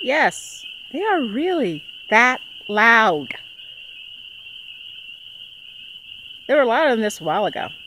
Yes, they are really that loud. There were a lot of them this a while ago.